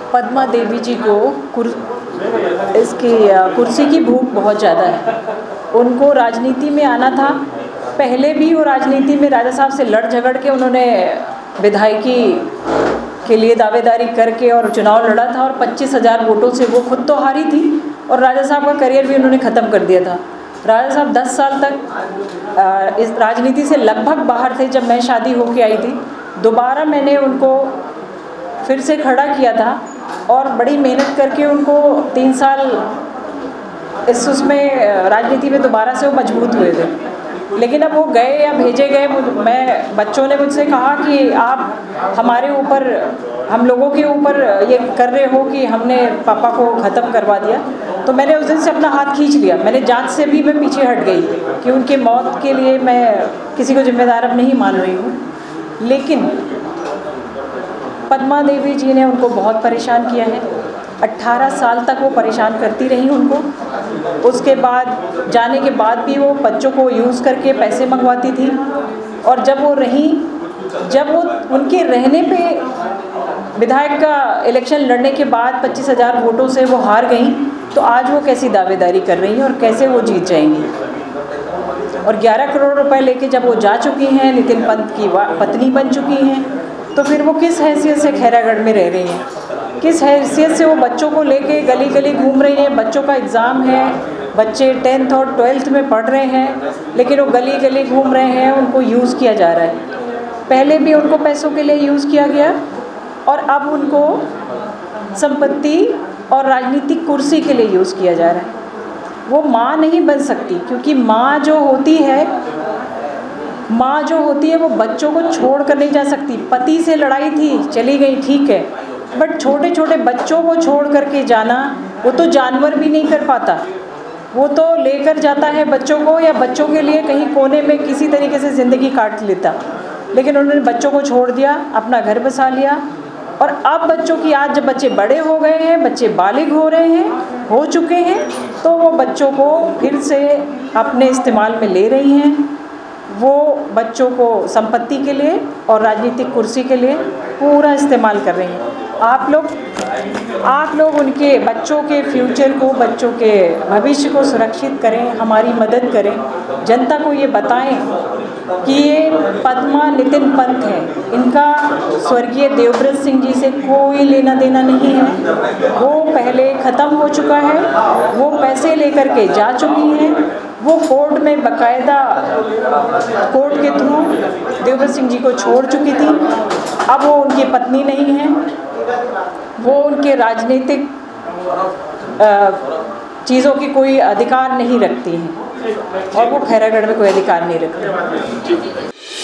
पद्मा देवी जी को इसकी कुर्सी की भूख बहुत ज़्यादा है। उनको राजनीति में आना था। पहले भी वो राजनीति में राजा साहब से लड़ झगड़ के उन्होंने विधायकी के लिए दावेदारी करके और चुनाव लड़ा था और 25,000 वोटों से वो खुद तो हारी थी और राजा साहब का करियर भी उन्होंने ख़त्म कर दिया था। राजा साहब 10 साल तक इस राजनीति से लगभग बाहर थे। जब मैं शादी होके आई थी, दोबारा मैंने उनको फिर से खड़ा किया था और बड़ी मेहनत करके उनको 3 साल उसमें राजनीति में दोबारा से वो मजबूत हुए थे। लेकिन अब वो गए या भेजे गए, बच्चों ने मुझसे कहा कि आप हमारे ऊपर, हम लोगों के ऊपर ये कर रहे हो कि हमने पापा को ख़त्म करवा दिया। तो मैंने उस दिन से अपना हाथ खींच लिया। मैंने जांच से भी मैं पीछे हट गई कि उनके मौत के लिए मैं किसी को जिम्मेदार अब नहीं मान रही हूँ। लेकिन पद्मा देवी जी ने उनको बहुत परेशान किया है। 18 साल तक वो परेशान करती रही उनको। उसके बाद जाने के बाद भी वो बच्चों को यूज़ करके पैसे मंगवाती थी। और जब वो उनके रहने पे विधायक का इलेक्शन लड़ने के बाद 25,000 वोटों से वो हार गई, तो आज वो कैसी दावेदारी कर रही हैं और कैसे वो जीत जाएंगी। और 11 करोड़ रुपए लेके जब वो जा चुकी हैं, नितिन पंत की पत्नी बन चुकी हैं, तो फिर वो किस हैसियत से खैरागढ़ में रह रही हैं, किस हैसियत से वो बच्चों को लेके गली गली घूम रही हैं। बच्चों का एग्ज़ाम है, बच्चे 10th और 12th में पढ़ रहे हैं, लेकिन वो गली गली घूम रहे हैं, उनको यूज़ किया जा रहा है। पहले भी उनको पैसों के लिए यूज़ किया गया और अब उनको संपत्ति और राजनीतिक कुर्सी के लिए यूज़ किया जा रहा है। वो माँ नहीं बन सकती, क्योंकि माँ जो होती है वो बच्चों को छोड़ कर नहीं जा सकती। पति से लड़ाई थी, चली गई, ठीक है, बट छोटे छोटे बच्चों को छोड़ करके जाना, वो तो जानवर भी नहीं कर पाता। वो तो लेकर जाता है बच्चों को, या बच्चों के लिए कहीं कोने में किसी तरीके से ज़िंदगी काट लेता। लेकिन उन्होंने बच्चों को छोड़ दिया, अपना घर बसा लिया। और अब बच्चों की, आज जब बच्चे बड़े हो गए हैं, बच्चे बालिग हो चुके हैं, तो वो बच्चों को फिर से अपने इस्तेमाल में ले रही हैं। वो बच्चों को संपत्ति के लिए और राजनीतिक कुर्सी के लिए पूरा इस्तेमाल कर रही हैं। आप लोग उनके बच्चों के फ्यूचर को, बच्चों के भविष्य को सुरक्षित करें, हमारी मदद करें। जनता को ये बताएं कि ये पद्मा नितिन पंत हैं, इनका स्वर्गीय देवव्रत सिंह जी से कोई लेना देना नहीं है। वो पहले ख़त्म हो चुका है, वो पैसे लेकर के जा चुकी हैं। वो कोर्ट में बाकायदा कोर्ट के थ्रू देवव्रत सिंह जी को छोड़ चुकी थी। अब वो उनकी पत्नी नहीं है, वो उनके राजनीतिक चीज़ों की कोई अधिकार नहीं रखती हैं और वो खैरागढ़ में कोई अधिकार नहीं रखती।